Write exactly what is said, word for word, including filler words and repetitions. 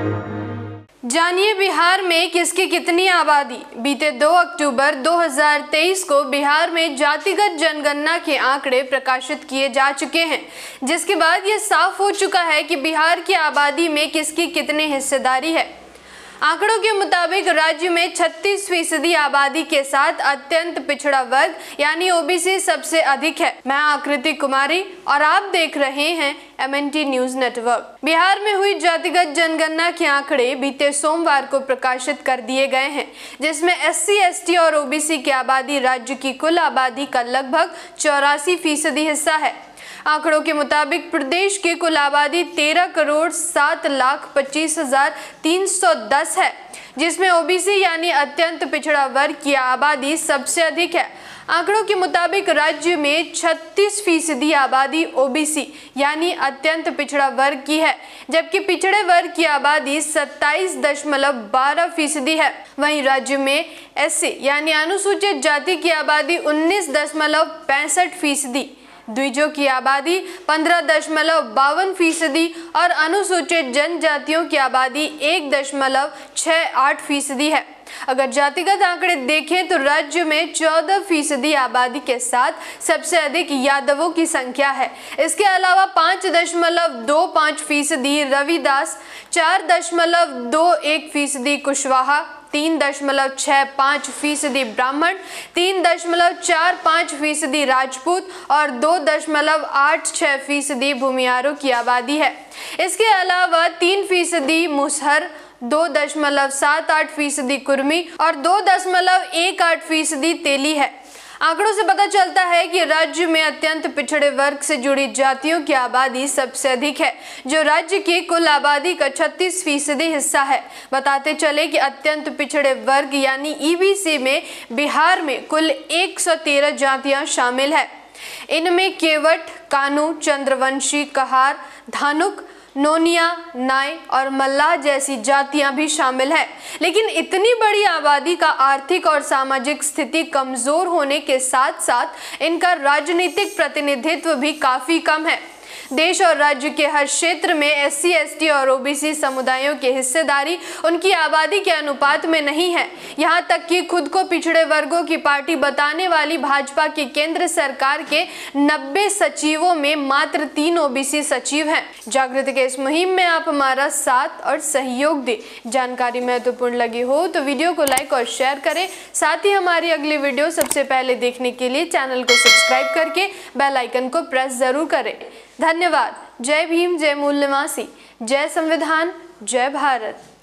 जानिए बिहार में किसकी कितनी आबादी। बीते दो अक्टूबर दो हज़ार तेईस को बिहार में जातिगत जनगणना के आंकड़े प्रकाशित किए जा चुके हैं, जिसके बाद ये साफ हो चुका है कि बिहार की आबादी में किसकी कितनी हिस्सेदारी है। आंकड़ों के मुताबिक राज्य में छत्तीस फीसदी आबादी के साथ अत्यंत पिछड़ा वर्ग यानी ओबीसी सबसे अधिक है। मैं आकृति कुमारी और आप देख रहे हैं M N T news network. Bihar में हुई जातिगत जनगणना के आंकड़े बीते सोमवार को प्रकाशित कर दिए गए हैं, जिसमें एस सी एस टी और ओबीसी की आबादी राज्य की कुल आबादी का लगभग चौरासी फीसदी हिस्सा है। आंकड़ों के मुताबिक प्रदेश की कुल आबादी तेरह करोड़ सात लाख पच्चीस हजार तीन सौ दस है, जिसमें ओबीसी यानी अत्यंत पिछड़ा वर्ग की आबादी सबसे अधिक है। आंकड़ों के मुताबिक राज्य में छत्तीस फीसदी आबादी ओबीसी यानी अत्यंत पिछड़ा वर्ग की है, जबकि पिछड़े वर्ग की आबादी सत्ताईस दशमलव बारह फीसदी है। वहीं राज्य में एससी यानी अनुसूचित जाति की आबादी उन्नीस दशमलव पैंसठ फीसदी, द्विजों की आबादी पंद्रह दशमलव बावन फीसदी और अनुसूचित जनजातियों की आबादी एक दशमलव छह आठ फीसदी है। अगर जातिगत आंकड़े देखें तो राज्य में चौदह फीसदी आबादी के साथ सबसे अधिक यादवों की संख्या है। इसके अलावा पाँच दशमलव दो पाँच फीसदी रविदास, चार दशमलव दो एक फीसदी कुशवाहा, तीन दशमलव छह पाँच फीसदी ब्राह्मण, तीन दशमलव चार पाँच फीसदी राजपूत और दो दशमलव आठ छह फीसदी भूमियारों की आबादी है। इसके अलावा तीन फीसदी मुसहर, दो दशमलव सात आठ फीसदी कुर्मी और दो दशमलव एक आठ फीसदी तेली है। आंकड़ों से पता चलता है कि राज्य में अत्यंत पिछड़े वर्ग से जुड़ी जातियों की आबादी सबसे अधिक है, जो राज्य की कुल आबादी का छत्तीस फीसदी हिस्सा है। बताते चले कि अत्यंत पिछड़े वर्ग यानी ई बी सी में बिहार में कुल एक सौ तेरह जातियां शामिल है। इनमें केवट, कानू, चंद्रवंशी, कहार, धानुक, नोनिया, नाय और मल्लाह जैसी जातियां भी शामिल हैं। लेकिन इतनी बड़ी आबादी का आर्थिक और सामाजिक स्थिति कमजोर होने के साथ साथ इनका राजनीतिक प्रतिनिधित्व भी काफी कम है। देश और राज्य के हर क्षेत्र में एस सी एस टी और ओबीसी समुदायों की हिस्सेदारी उनकी आबादी के अनुपात में नहीं है। यहाँ तक कि खुद को पिछड़े वर्गों की पार्टी बताने वाली भाजपा की केंद्र सरकार के नब्बे सचिवों में मात्र तीन ओबीसी सचिव हैं। जागृति के इस मुहिम में आप हमारा साथ और सहयोग दें। जानकारी महत्वपूर्ण लगी हो तो वीडियो को लाइक और शेयर करें। साथ ही हमारी अगली वीडियो सबसे पहले देखने के लिए चैनल को सब्सक्राइब करके बेल आइकन को प्रेस जरूर करें। धन्यवाद। जय भीम, जय मूल निवासी, जय संविधान, जय भारत।